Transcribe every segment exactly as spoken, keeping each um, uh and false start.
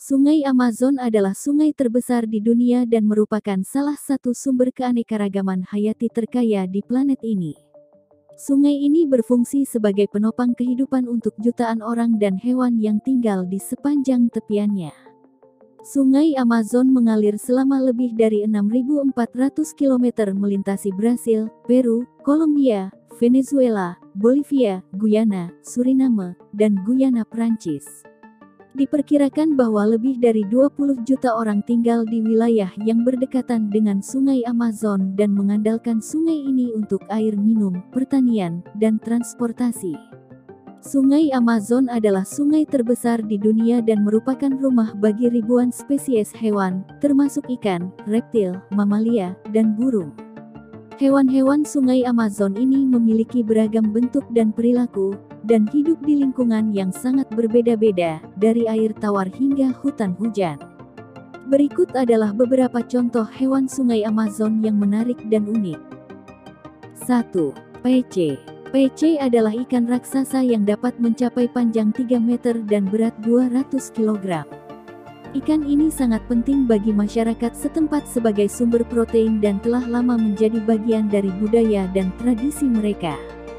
Sungai Amazon adalah sungai terbesar di dunia dan merupakan salah satu sumber keanekaragaman hayati terkaya di planet ini. Sungai ini berfungsi sebagai penopang kehidupan untuk jutaan orang dan hewan yang tinggal di sepanjang tepiannya. Sungai Amazon mengalir selama lebih dari enam ribu empat ratus kilometer melintasi Brasil, Peru, Kolombia, Venezuela, Bolivia, Guyana, Suriname, dan Guyana Prancis. Diperkirakan bahwa lebih dari dua puluh juta orang tinggal di wilayah yang berdekatan dengan Sungai Amazon dan mengandalkan sungai ini untuk air minum, pertanian, dan transportasi. Sungai Amazon adalah sungai terbesar di dunia dan merupakan rumah bagi ribuan spesies hewan, termasuk ikan, reptil, mamalia, dan burung. Hewan-hewan Sungai Amazon ini memiliki beragam bentuk dan perilaku, dan hidup di lingkungan yang sangat berbeda-beda, dari air tawar hingga hutan hujan. Berikut adalah beberapa contoh hewan Sungai Amazon yang menarik dan unik. satu. Pece. Pece adalah ikan raksasa yang dapat mencapai panjang tiga meter dan berat dua ratus kilogram. Ikan ini sangat penting bagi masyarakat setempat sebagai sumber protein dan telah lama menjadi bagian dari budaya dan tradisi mereka.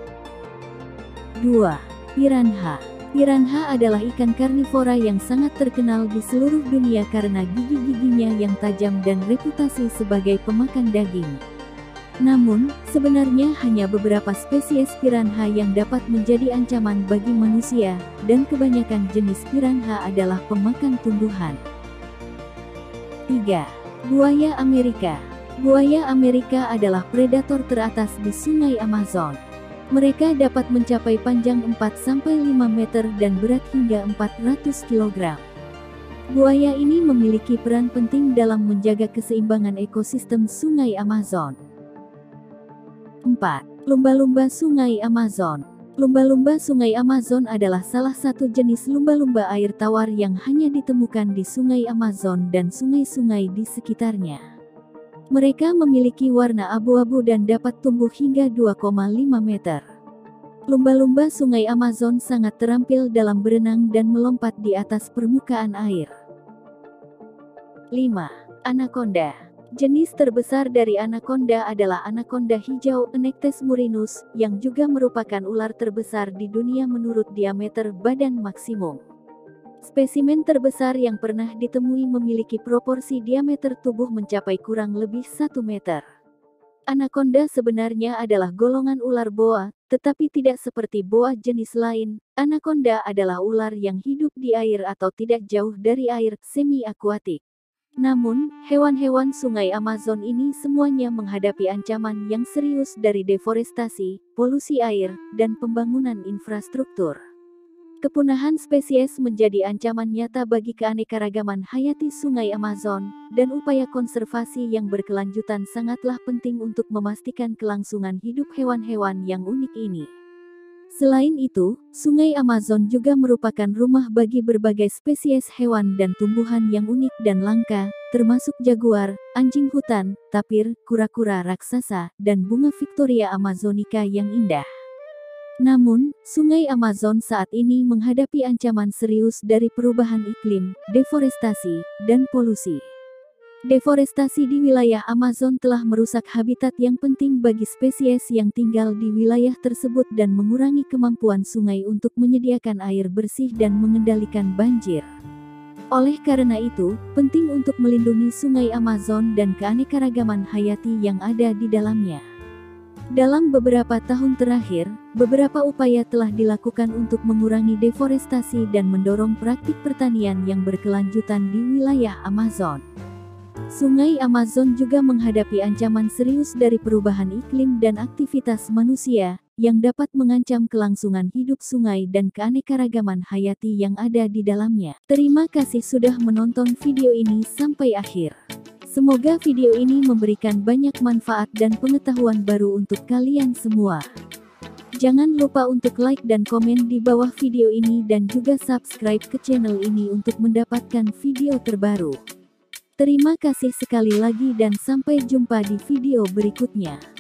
dua. Piranha. Piranha adalah ikan karnivora yang sangat terkenal di seluruh dunia karena gigi-giginya yang tajam dan reputasi sebagai pemakan daging. Namun, sebenarnya hanya beberapa spesies piranha yang dapat menjadi ancaman bagi manusia, dan kebanyakan jenis piranha adalah pemakan tumbuhan. tiga. Buaya Amerika. Buaya Amerika adalah predator teratas di Sungai Amazon. Mereka dapat mencapai panjang empat sampai lima meter dan berat hingga empat ratus kilogram. Buaya ini memiliki peran penting dalam menjaga keseimbangan ekosistem Sungai Amazon. empat. Lumba-lumba Sungai Amazon. Lumba-lumba Sungai Amazon adalah salah satu jenis lumba-lumba air tawar yang hanya ditemukan di Sungai Amazon dan sungai-sungai di sekitarnya. Mereka memiliki warna abu-abu dan dapat tumbuh hingga dua koma lima meter. Lumba-lumba Sungai Amazon sangat terampil dalam berenang dan melompat di atas permukaan air. lima. Anaconda. Jenis terbesar dari anaconda adalah anaconda hijau Enectes murinus, yang juga merupakan ular terbesar di dunia menurut diameter badan maksimum. Spesimen terbesar yang pernah ditemui memiliki proporsi diameter tubuh mencapai kurang lebih satu meter. Anaconda sebenarnya adalah golongan ular boa, tetapi tidak seperti boa jenis lain. Anaconda adalah ular yang hidup di air atau tidak jauh dari air, semi-akuatik. Namun, hewan-hewan Sungai Amazon ini semuanya menghadapi ancaman yang serius dari deforestasi, polusi air, dan pembangunan infrastruktur. Kepunahan spesies menjadi ancaman nyata bagi keanekaragaman hayati Sungai Amazon, dan upaya konservasi yang berkelanjutan sangatlah penting untuk memastikan kelangsungan hidup hewan-hewan yang unik ini. Selain itu, Sungai Amazon juga merupakan rumah bagi berbagai spesies hewan dan tumbuhan yang unik dan langka, termasuk jaguar, anjing hutan, tapir, kura-kura raksasa, dan bunga Victoria Amazonica yang indah. Namun, Sungai Amazon saat ini menghadapi ancaman serius dari perubahan iklim, deforestasi, dan polusi. Deforestasi di wilayah Amazon telah merusak habitat yang penting bagi spesies yang tinggal di wilayah tersebut dan mengurangi kemampuan sungai untuk menyediakan air bersih dan mengendalikan banjir. Oleh karena itu, penting untuk melindungi Sungai Amazon dan keanekaragaman hayati yang ada di dalamnya. Dalam beberapa tahun terakhir, beberapa upaya telah dilakukan untuk mengurangi deforestasi dan mendorong praktik pertanian yang berkelanjutan di wilayah Amazon. Sungai Amazon juga menghadapi ancaman serius dari perubahan iklim dan aktivitas manusia, yang dapat mengancam kelangsungan hidup sungai dan keanekaragaman hayati yang ada di dalamnya. Terima kasih sudah menonton video ini sampai akhir. Semoga video ini memberikan banyak manfaat dan pengetahuan baru untuk kalian semua. Jangan lupa untuk like dan komen di bawah video ini dan juga subscribe ke channel ini untuk mendapatkan video terbaru. Terima kasih sekali lagi dan sampai jumpa di video berikutnya.